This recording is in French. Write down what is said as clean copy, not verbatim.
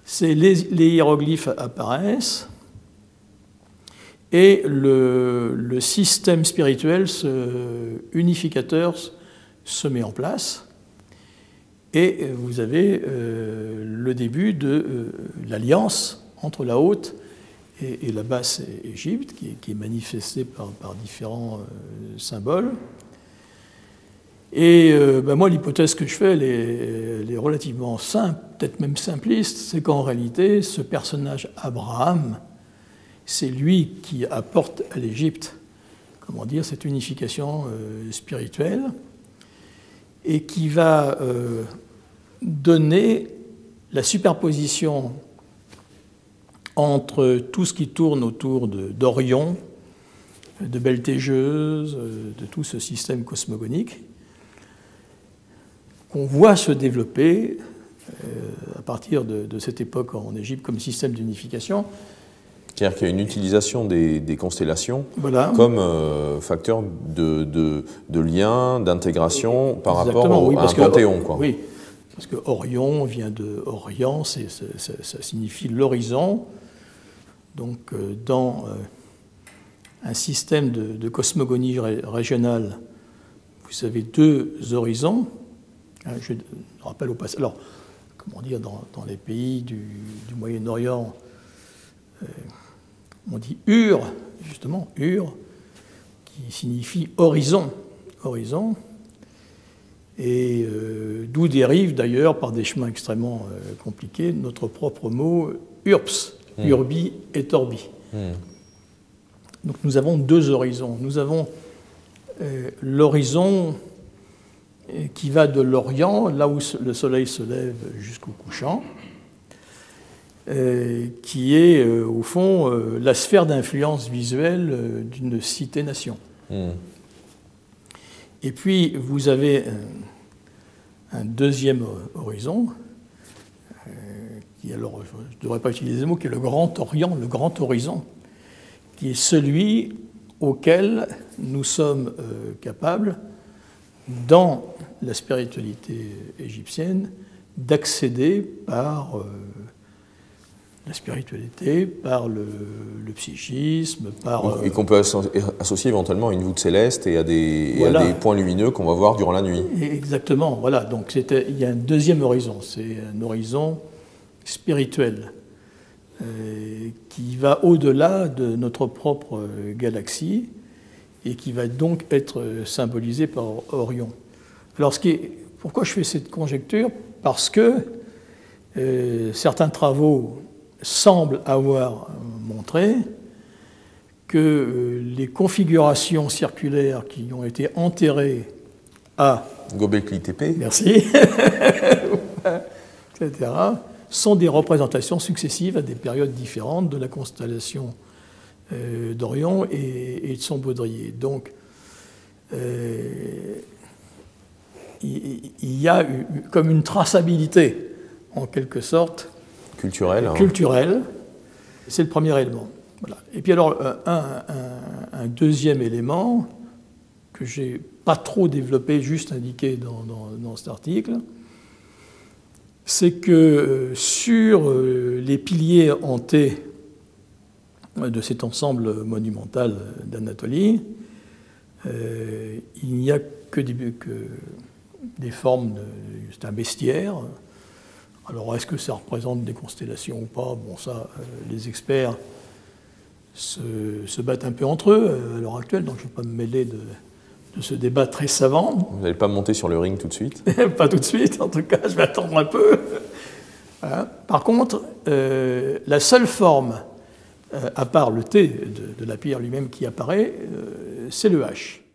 les hiéroglyphes apparaissent et le système spirituel unificateur se met en place. Et vous avez le début de l'alliance entre la Haute et la Basse Égypte, qui est manifestée par différents symboles. Et moi, l'hypothèse que je fais, elle est relativement simple, peut-être même simpliste, c'est qu'en réalité, ce personnage Abraham, c'est lui qui apporte à l'Égypte, comment dire, cette unification spirituelle, et qui va donner la superposition entre tout ce qui tourne autour d'Orion, de Beltégeuse, de tout ce système cosmogonique, qu'on voit se développer à partir de cette époque en Égypte comme système d'unification. C'est-à-dire qu'il y a une utilisation des constellations voilà. comme facteur de lien, d'intégration par Exactement, rapport à un panthéon. Quoi. Oui, parce que Orion vient de Orient, ça signifie l'horizon. Donc dans un système de cosmogonie régionale, vous avez deux horizons. Je rappelle au passage. Alors, comment dire, dans les pays du Moyen-Orient, on dit Ur, justement, Ur, qui signifie horizon. Horizon. Et d'où dérive d'ailleurs, par des chemins extrêmement compliqués, notre propre mot Urps, Urbi et Torbi. Donc nous avons deux horizons. Nous avons l'horizon qui va de l'Orient, là où le soleil se lève, jusqu'au couchant, qui est, au fond, la sphère d'influence visuelle d'une cité-nation. Et puis, vous avez un deuxième horizon, qui, alors, je ne devrais pas utiliser le mot, qui est le Grand Orient, le Grand Horizon, qui est celui auquel nous sommes capables, dans la spiritualité égyptienne, d'accéder par la spiritualité, par le psychisme, par... Et qu'on peut associer éventuellement à une voûte céleste et à des points lumineux qu'on va voir durant la nuit. Exactement, voilà. Donc il y a un deuxième horizon, c'est un horizon spirituel qui va au-delà de notre propre galaxie et qui va donc être symbolisé par Orion. Alors, pourquoi je fais cette conjecture? Parce que certains travaux semblent avoir montré que les configurations circulaires qui ont été enterrées à Göbekli Tepe, merci, etc., sont des représentations successives à des périodes différentes de la constellation d'Orion et de son baudrier. Donc, il y a comme une traçabilité, en quelque sorte, culturelle. C'est le premier élément. Voilà. Et puis alors, un deuxième élément que je n'ai pas trop développé, juste indiqué dans cet article, c'est que sur les piliers en T de cet ensemble monumental d'Anatolie, il n'y a que des formes, c'est un bestiaire. Alors, est-ce que ça représente des constellations ou pas? Bon, ça, les experts se battent un peu entre eux à l'heure actuelle, donc je ne vais pas me mêler de ce débat très savant. Vous n'allez pas monter sur le ring tout de suite? Pas tout de suite, en tout cas, je vais attendre un peu. Voilà. Par contre, la seule forme, à part le T de la pierre lui-même qui apparaît, c'est le H.